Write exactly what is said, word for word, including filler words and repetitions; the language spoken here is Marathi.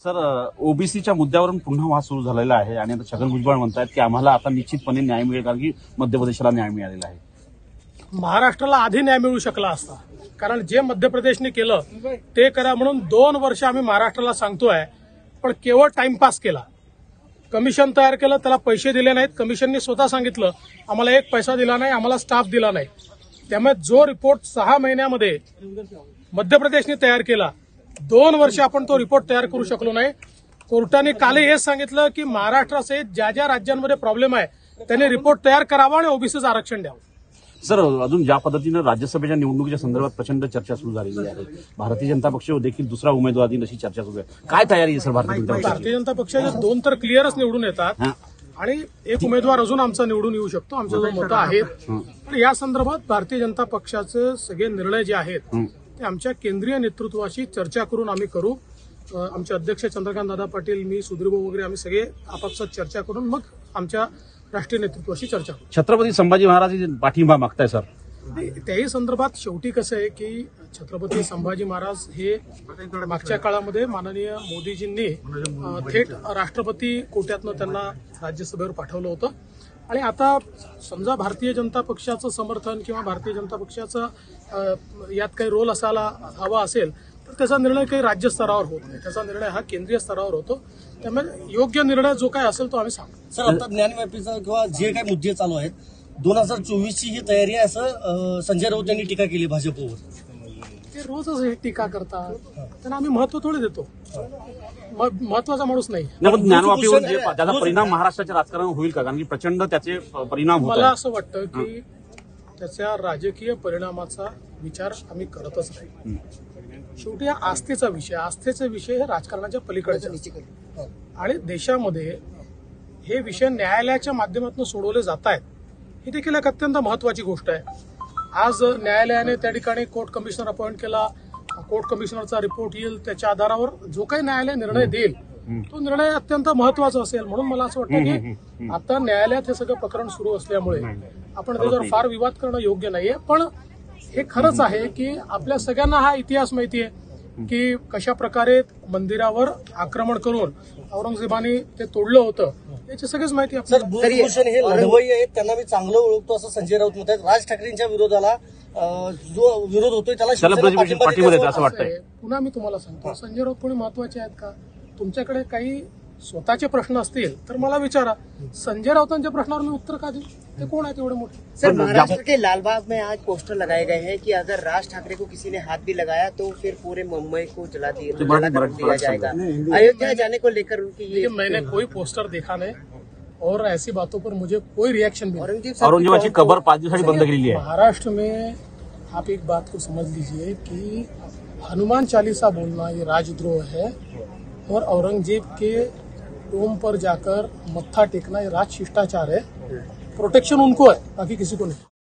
सर, ओबीसीच्या मुद्द्यावरून पुन्हा वाद सुरू झालेला आहे आणि आता छगन भुजबळ म्हणतात की आम्हाला आता निश्चितपणे न्याय मिळेल, कारण की मध्य प्रदेशला न्याय मिळालेला आहे. महाराष्ट्राला आधी न्याय मिळू शकला असता, कारण जे मध्य प्रदेशने केलं ते करा म्हणून दोन वर्ष आम्ही महाराष्ट्राला सांगतोय, पण केवळ टाइमपास केला. कमिशन तयार केलं, त्याला पैसे दिले नाहीत. कमिशनने स्वतः सांगितलं आम्हाला एक पैसा दिला नाही, आम्हाला स्टाफ दिला नाही. त्यामुळे जो रिपोर्ट सहा महिन्यामध्ये मध्य प्रदेशने तयार केला, दोन वर्ष आपण तो रिपोर्ट तयार करू शकलो नाही. कोर्टाने काल हेच सांगितलं की महाराष्ट्रासहित ज्या ज्या राज्यांमध्ये प्रॉब्लेम आहे त्यांनी रिपोर्ट तयार करावा आणि ओबीसीचं आरक्षण द्यावं. सर, अजून ज्या पद्धतीनं राज्यसभेच्या निवडणुकीच्या संदर्भात प्रचंड चर्चा सुरू झालेली आहे, भारतीय जनता पक्ष देखील दुसरा उमेदवार देईल अशी चर्चा सुरू आहे. काय तयारी आहे सर भारतीय जनता पक्षाची? भारतीय जनता पक्षाचे दोन तर क्लिअरच निवडून येतात आणि एक उमेदवार अजून आमचा निवडून येऊ शकतो. आमच्या जो मतं आहेत, पण या संदर्भात भारतीय जनता पक्षाचे सगळे निर्णय जे आहेत ते आमच्या केंद्रीय नेतृत्वाशी चर्चा करून आम्ही करू. आमचे अध्यक्ष चंद्रकांत दादा पाटील, मी, सुधीरभाऊ वगैरे आम्ही सगळे आपापसात चर्चा करून मग आमच्या राष्ट्रीय नेतृत्वाशी चर्चा करू. छत्रपती संभाजी महाराज पाठिंबा मागताय सर? त्याही संदर्भात शेवटी कसं आहे की छत्रपती संभाजी महाराज हे मागच्या काळामध्ये माननीय मोदीजींनी थेट राष्ट्रपती कोट्यातनं त्यांना राज्यसभेवर पाठवलं होतं. आणि आता समजा भारतीय जनता पक्षाचं समर्थन किंवा भारतीय जनता पक्षाचं यात काही रोल असायला हवा असेल तर त्याचा निर्णय काही राज्य स्तरावर होत नाही, त्याचा निर्णय हा केंद्रीय स्तरावर होतो. त्यामुळे योग्य निर्णय जो काय असेल तो आम्ही सांगू. सर, आता ज्ञानव्यापीचा किंवा जे काही मुद्दे चालू आहेत, दोन हजार चोवीसची ही तयारी आहे असं संजय राऊत यांनी टीका केली भाजपवर. ते रोजच हे टीका करतात, त्यांना आम्ही महत्व थोडे देतो. महत्वाचा माणूस नाही. ज्ञानवापीवर जे त्याचा परिणाम महाराष्ट्राच्या राजकारणावर होईल का? कारण की प्रचंड त्याचे परिणाम होत आहेत. मला असं वाटतं की त्याच्या राजकीय परिणामाचा विचार आम्ही करतच नाही. शेवटी हा आस्थेचा विषय, आस्थेचे विषय हे राजकारणाच्या पलीकडचे आणि देशामध्ये हे विषय न्यायालयाच्या माध्यमातून सोडवले जात आहेत, ही देखील एक अत्यंत महत्वाची गोष्ट आहे. आज न्यायालयाने त्या ठिकाणी कोर्ट कमिशनर अपॉइंट केला, कोर्ट कमिशनरचा रिपोर्ट येईल, त्याच्या आधारावर जो काही न्यायालय निर्णय देईल तो निर्णय अत्यंत महत्वाचा असेल. म्हणून मला असं वाटतं की आता न्यायालयात हे सगळं प्रकरण सुरू असल्यामुळे आपण त्याच्यावर फार विवाद करणं योग्य नाहीये. पण हे खरंच आहे की आपल्या सगळ्यांना हा इतिहास माहिती आहे की कशा प्रकारे मंदिरावर आक्रमण करून औरंगजेबाने ते तोडलं होतं, याची सगळीच माहिती सर, भूषण हे लढवई आहेत, त्यांना मी चांगलं ओळखतो असं संजय राऊत म्हणतात. राज ठाकरेंच्या विरोधाला जो विरोध होतोय त्याला पाठिंबा देतो असं वाटतंय. पुन्हा मी तुम्हाला सांगतो, संजय राऊत कोणी महत्वाचे आहेत का? तुमच्याकडे काही स्वतःचे प्रश्न असतील तर मला विचारा. संजय राऊतांच्या प्रश्नावर मी उत्तर का देऊ? ते कोण आहेत एवढे मोठे? सर, महाराष्ट्र के लालबाग में आज पोस्टर लगाए गए हैं कि अगर राज ठाकरे को किसी ने हाथ भी लगाया तो फिर पूरे मुंबई को जला दिया दिया जाएगा. अयोध्या जाने को लेकर उनकी ये मैंने कोई पोस्टर देखा नहीं और ऐसी बातों पर मुझे कोई रिएक्शन नहीं. औरंगजेबाची कबर पाच दिवसांनी बंद केलेली आहे. महाराष्ट्र में आप एक बात को समझ लीजिए कि हनुमान चालीसा बोलना ये राजद्रोह है और औरंगजेब के टोम पर जाकर मत्था टेकना ये राज शिष्टाचार है. प्रोटेक्शन उनको है, बाकी किसी को नहीं.